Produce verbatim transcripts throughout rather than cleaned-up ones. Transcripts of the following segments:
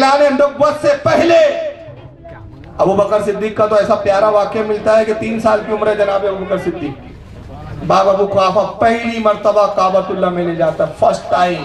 एलान नबुव्वत से पहले अबू बकर सिद्दीक का तो ऐसा प्यारा वाक्य मिलता है कि तीन साल की उम्र है जनाब अबू बकर सिद्दीक। बाब अबू कुहाफा पहली मर्तबा काबतुल्लाह में ले जाता, फर्स्ट टाइम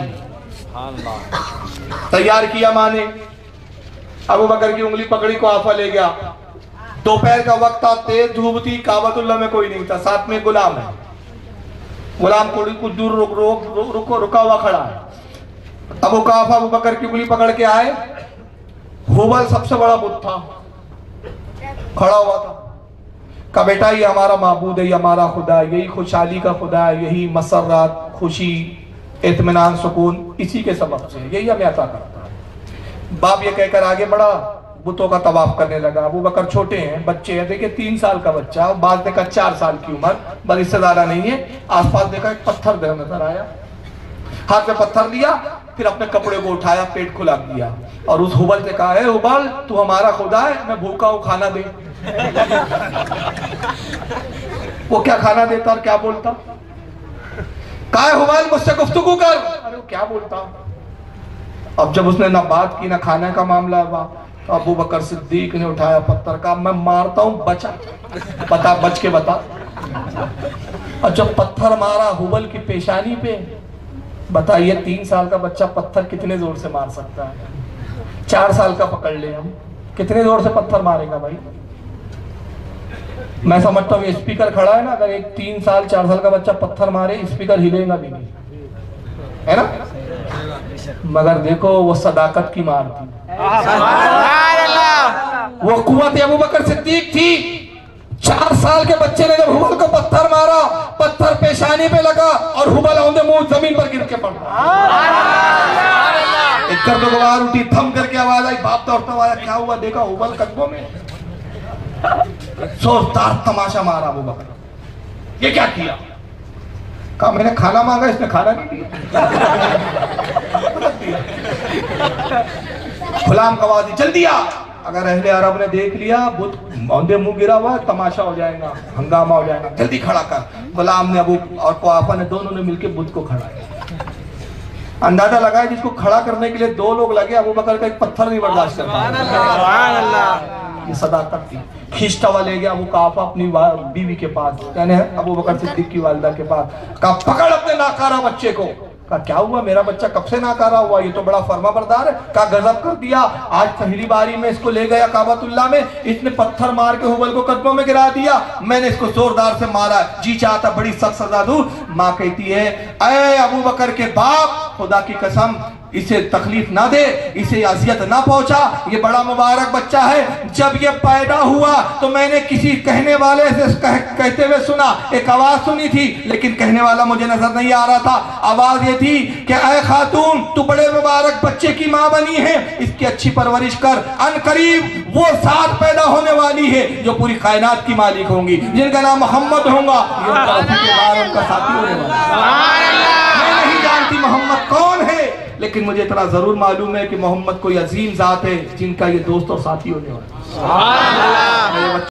तैयार किया माने। अबू बकर की उंगली पकड़ी, कुहाफा ले गया। दोपहर का वक्त था, तेज धूप थी, काबतुल्लाह में कोई नहीं था, साथ में गुलाम है। गुलाम थोड़ी कुछ दूर रुक रुक रुक रुको रुका हुआ खड़ा है। अबू कुहाफा अबू बकर की उंगली पकड़ के आए। हुबल सबसे बड़ा बुत था, खड़ा हुआ था। कहा बेटा ये हमारा माबूद है, ये हमारा खुदा है, यही खुशहाली का खुदा है, यही मसर्रात, खुशी, इत्मीनान, सुकून इसी के सबब से, यही हमें अता करता है। बाप ये कहकर आगे बढ़ा, बुतों का तवाफ करने लगा। अबू बकर छोटे हैं, बच्चे हैं, देखिए तीन साल का बच्चा, बाद देखा चार साल की उम्र, बस इससे ज्यादा नहीं है। आसपास देखा एक पत्थर दे नजर आया, हाथ में पत्थर लिया, फिर अपने कपड़े को उठाया, पेट खुला दिया और उस हुबल से कहा, है हुबल तू हमारा खुदा है, मैं भूखा हूं, खाना दे। वो क्या खाना देता और क्या बोलता? कहा हुबल मुझसे गुफ्तगू कर। अरे वो क्या बोलता? अब जब उसने ना बात की ना खाने का मामला हुआ, तो अबू बकर सिद्दीक ने उठाया पत्थर, का मैं मारता हूं, बचा, बता, बच के बता। और जब पत्थर मारा हुबल की पेशानी पे, बताइए तीन साल का बच्चा पत्थर कितने जोर से मार सकता है? चार साल का पकड़ ले हम, कितने जोर से पत्थर मारेगा भाई? मैं समझता हूँ ये स्पीकर खड़ा है ना, अगर एक तीन साल चार साल का बच्चा पत्थर मारे, स्पीकर हिलेगा भी नहीं, है ना? मगर देखो वो सदाकत की मार थी, वो कुव्वत अबू बकर सिद्दीक थी। चार साल के बच्चे ने जब हुबल को पत्थर मारा, पत्थर पेशानी पे लगा और हुबल औंधे मुंह जमीन पर गिर के पड़ा। एक गर्दगवार उठी, थम करके आवाज आई, बाप दौड़ता हुआ आया, क्या हुआ? देखा हुबल कदमों में। जोरदार तमाशा मारा अबू बकर, ये क्या किया? कहा मैंने खाना मांगा, इसने खाना नहीं दिया। गुलाम का आवाज, जल्दी आ। अगर अहले अरब ने देख लिया बुत औंधे मुंह गिरा हुआ, तमाशा हो जाएगा, हंगामा हो जाएगा, जल्दी खड़ा कर। गुलाम ने अबू और कुहाफा ने दोनों ने मिलकर बुत को खड़ा किया। अंदाजा लगाया जिसको खड़ा करने के लिए दो लोग लगे, अबू बकर का एक पत्थर नहीं बर्दाश्त करता। ये सदाकत थी। खींचता हुआ ले गया अबू कुहाफा अपनी बीवी के पास, यानी अबू बकर सिद्दीक की वालिदा के पास। कहा पकड़ अपने नाकारा बच्चे को। कहा क्या हुआ? मेरा बच्चा कब से नाकारा हुआ, ये तो बड़ा फर्मा बरदार है। कहा गजब कर दिया, आज पहली बारी में इसको ले गया काबतुल्लाह में, इसने पत्थर मार के हुबल को कदमों में गिरा दिया, मैंने इसको जोरदार से मारा, जी चाहता बड़ी सख्त सजा दूं। माँ कहती है, ऐ अबू बकर के बाप, खुदा की कसम इसे तकलीफ ना दे, इसे अजियत ना पहुंचा, ये बड़ा मुबारक बच्चा है। जब ये पैदा हुआ तो मैंने किसी कहने वाले से कह, कहते हुए सुना, एक आवाज सुनी थी, लेकिन कहने वाला मुझे नजर नहीं आ रहा था। आवाज ये थी कि ऐ खातून तू बड़े मुबारक बच्चे की माँ बनी है, इसकी अच्छी परवरिश कर, अनकरीब वो साथ पैदा होने वाली है जो पूरी कायनात की मालिक होंगी, जिनका नाम मोहम्मद होगा, उनका साथी होने वाला। मैं नहीं जानती मोहम्मद कौन है, लेकिन मुझे इतना जरूर मालूम है कि मोहम्मद कोई अजीम जात है जिनका ये दोस्त और साथी होने वाला है।